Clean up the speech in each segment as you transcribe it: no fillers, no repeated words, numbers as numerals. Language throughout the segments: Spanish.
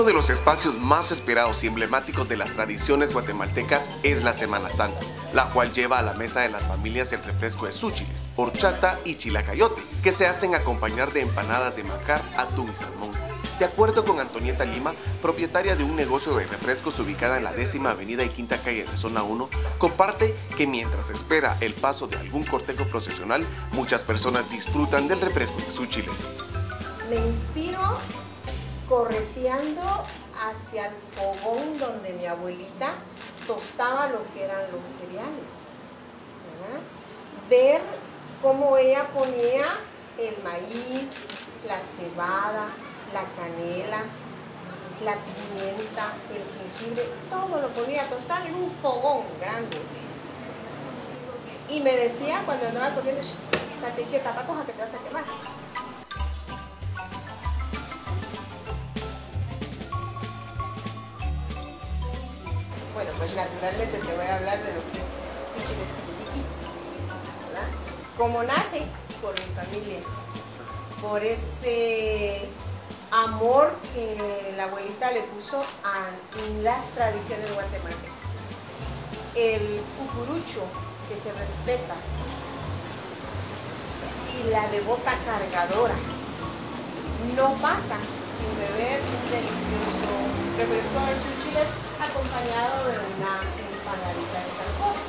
de los espacios más esperados y emblemáticos de las tradiciones guatemaltecas es la Semana Santa, la cual lleva a la mesa de las familias el refresco de súchiles, horchata y chilacayote, que se hacen acompañar de empanadas de macar, atún y salmón. De acuerdo con Antonieta Lima, propietaria de un negocio de refrescos ubicada en la 10ª Avenida y 5ª Calle de Zona 1, comparte que mientras espera el paso de algún cortejo procesional, muchas personas disfrutan del refresco de súchiles. Me inspiro correteando hacia el fogón donde mi abuelita tostaba lo que eran los cereales, ¿verdad? Ver cómo ella ponía el maíz, la cebada, la canela, la pimienta, el jengibre, todo lo ponía a tostar en un fogón grande. Y me decía cuando andaba corriendo, estate quieta, patoja, que te vas a quemar. Bueno, pues naturalmente te voy a hablar de lo que es súchiles tiquitiqui, ¿verdad? ¿Cómo nace? Por mi familia, por ese amor que la abuelita le puso a las tradiciones guatemaltecas. El cucurucho que se respeta y la devota cargadora no pasa sin beber un delicioso refresco de súchiles acompañado de una empanadita de salmón.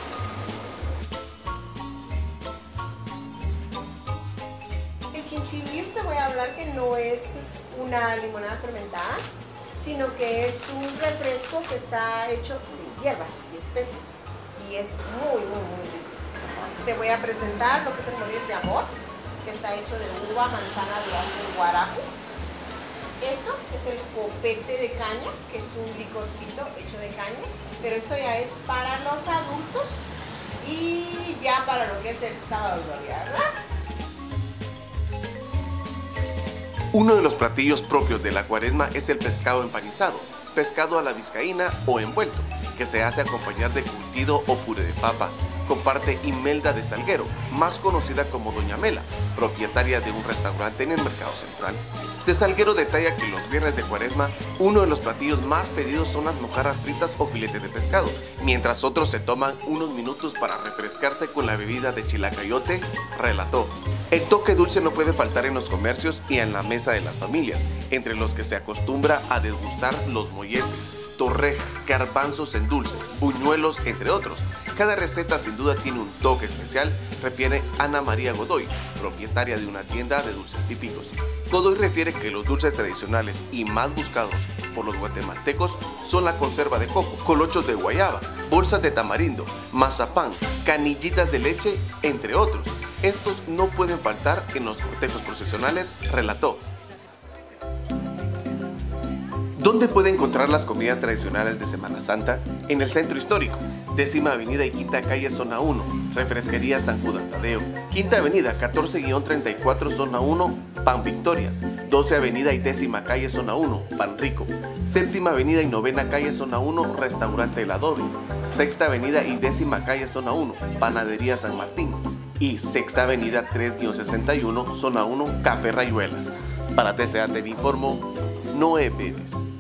El chinchibir te voy a hablar que no es una limonada fermentada, sino que es un refresco que está hecho de hierbas y especies y es muy rico. Te voy a presentar lo que es el morir de amor, que está hecho de uva, manzana, durazno y guarapo. Esto es el copete de caña, que es un licorcito hecho de caña, pero esto ya es para los adultos y ya para lo que es el sábado de gloria, ¿verdad? Uno de los platillos propios de la Cuaresma es el pescado empanizado, pescado a la vizcaína o envuelto, que se hace acompañar de curtido o puré de papa. Comparte Imelda de Salguero, más conocida como Doña Mela, propietaria de un restaurante en el Mercado Central. De Salguero detalla que los viernes de Cuaresma, uno de los platillos más pedidos son las mojarras fritas o filete de pescado, mientras otros se toman unos minutos para refrescarse con la bebida de chilacayote, relató. El toque dulce no puede faltar en los comercios y en la mesa de las familias, entre los que se acostumbra a degustar los molletes, torrejas, garbanzos en dulce, buñuelos, entre otros. Cada receta sin duda tiene un toque especial, refiere Ana María Godoy, propietaria de una tienda de dulces típicos. Godoy refiere que los dulces tradicionales y más buscados por los guatemaltecos son la conserva de coco, colochos de guayaba, bolsas de tamarindo, mazapán, canillitas de leche, entre otros. Estos no pueden faltar en los cortejos procesionales, relató. ¿Dónde puede encontrar las comidas tradicionales de Semana Santa? En el Centro Histórico, 10ª Avenida y 5ª Calle Zona 1, Refresquería San Judas Tadeo. 5ª Avenida, 14-34 Zona 1, Pan Victorias. 12ª Avenida y 10ª Calle Zona 1, Pan Rico. 7ª Avenida y 9ª Calle Zona 1, Restaurante El Adobe. 6ª Avenida y 10ª Calle Zona 1, Panadería San Martín. Y 6ª Avenida 3-61, Zona 1, Café Rayuelas. Para TCA TV informó Noé Pérez.